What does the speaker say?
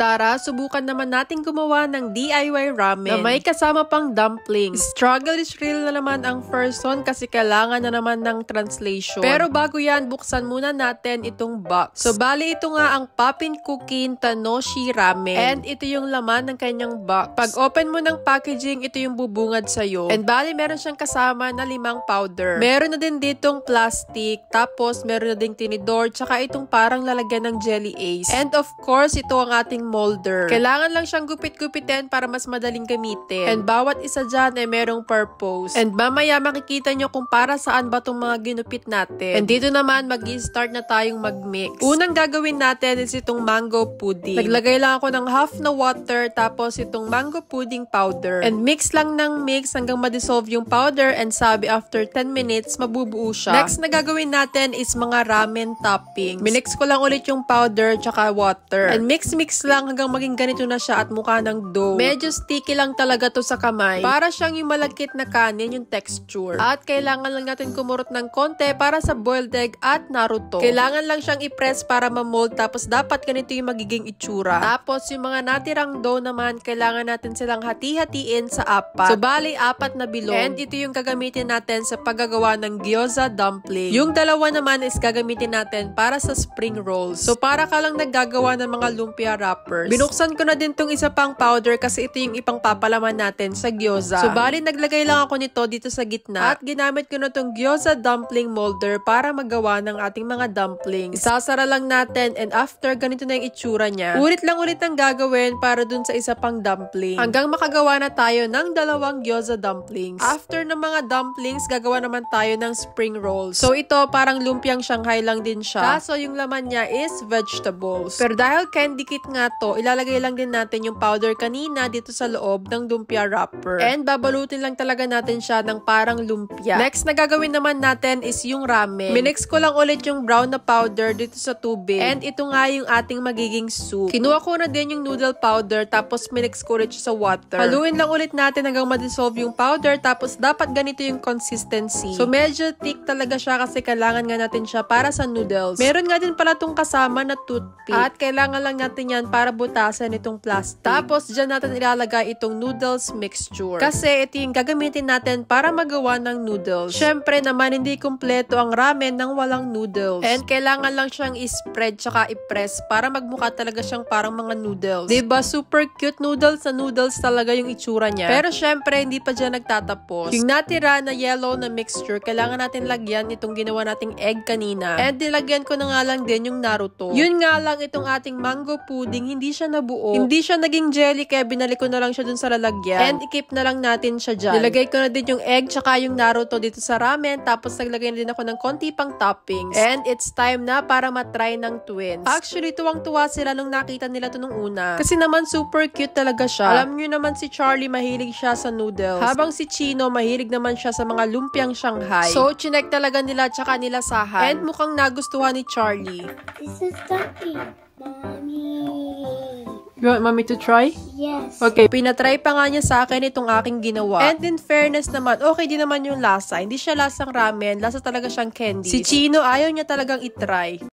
Tara, subukan naman natin gumawa ng DIY ramen na may kasama pang dumplings. Struggle is real na naman ang first one kasi kailangan na naman ng translation. Pero bago yan, buksan muna natin itong box. So, bali ito nga ang Poppin' Cooking Tanoshi Ramen. And ito yung laman ng kanyang box. Pag open mo ng packaging, ito yung bubungad sa'yo. And bali, meron siyang kasama na 5 powder. Meron na din ditong plastic, tapos meron na ding tinidor, tsaka itong parang lalagyan ng jelly ace. And of course, ito ang ating molder. Kailangan lang siyang gupit-gupitin para mas madaling gamitin. And bawat isa dyan ay merong purpose. And mamaya makikita nyo kung para saan ba itong mga ginupit natin. And dito naman, mag-i-start na tayong mag-mix. Unang gagawin natin is itong mango pudding. Naglagay lang ako ng half na water, tapos itong mango pudding powder. And mix lang ng mix hanggang ma-dissolve yung powder, and sabi after 10 minutes, mabubuo siya. Next na gagawin natin is mga ramen toppings. Minix ko lang ulit yung powder tsaka water. And mix lang hanggang maging ganito na siya at mukha ng dough. Medyo sticky lang talaga to sa kamay. Para siyang yung malagkit na kanin yung texture. At kailangan lang natin kumurot ng konti para sa boiled egg at naruto. Kailangan lang siyang i-press para ma-mold, tapos dapat ganito yung magiging itsura. Tapos yung mga natirang dough naman, kailangan natin silang hati-hatiin sa 4. So bali, 4 na bilog. And ito yung gagamitin natin sa paggagawa ng gyoza dumpling. Yung dalawa naman is gagamitin natin para sa spring rolls. So para ka lang naggagawa ng mga lumpia wrappers. Binuksan ko na din tong isa pang powder kasi ito yung ipang papalaman natin sa gyoza. So bali, naglagay lang ako nito dito sa gitna. At ginamit ko na tong gyoza dumpling molder para magawa ng ating mga dumplings. Isasara lang natin, and after, ganito na yung itsura niya. Ulit ang gagawin para dun sa isa pang dumpling. Hanggang makagawa na tayo ng 2 gyoza dumplings. After ng mga dumplings, gagawa naman tayo ng spring rolls. So ito, parang lumpiang Shanghai lang din siya. Kaso yung laman niya is vegetables. Pero dahil candy kit nga to, ilalagay lang din natin yung powder kanina dito sa loob ng lumpia wrapper. And babalutin lang talaga natin siya ng parang lumpia. Next na gagawin naman natin is yung ramen. Minix ko lang ulit yung brown na powder dito sa tubig. And ito nga yung ating magiging soup. Kinuha ko na din yung noodle powder, tapos minix ko ulit siya sa water. Haluin lang ulit natin hanggang ma-dissolve yung powder, tapos dapat ganito yung consistency. So medyo thick talaga siya kasi kailangan nga natin siya para sa noodles. Meron nga din pala itong kasama na toothpick. At kailangan lang natin yan para butasan itong plastic. Tapos dyan natin ilalagay itong noodles mixture. Kasi ito yung gagamitin natin para magawa ng noodles. Syempre naman, hindi kumpleto ang ramen nang walang noodles. And kailangan lang siyang i-spread tsaka i-press para magmukha talaga siyang parang mga noodles. Diba? Super cute noodles na noodles talaga yung itsura niya. Pero syempre, hindi pa dyan nagtatapos. Yung natira na yellow na mixture, kailangan natin lagyan itong ginawa nating egg kanina. And nilagyan ko na nga lang din yung naruto. Yun nga lang, itong ating mango pudding, hindi siya nabuo. Hindi siya naging jelly, kaya binalik ko na lang siya dun sa lalagyan. And i-keep na lang natin siya dyan. Nilagay ko na din yung egg tsaka yung naruto dito sa ramen, tapos naglagay na din ako ng konti pang toppings. And it's time na para matry ng twins. Actually, tuwang-tuwa sila nung nakita nila to nung una. Kasi naman super cute talaga siya. Alam nyo naman si Charlie, mahilig siya sa noodles. Habang si Chino, mahilig naman siya sa mga lumpiang Shanghai. So, chinek talaga nila tsaka nila sahan. And mukhang nagustuhan ni Charlie. This is Ducky, Mommy. You want mommy to try? Yes. Okay, pinatry pa nga niya sa akin itong aking ginawa. And in fairness naman, okay din naman yung lasa. Hindi siya lasang ramen, lasa talaga siyang candy. Si Chino, ayaw niya talagang itry.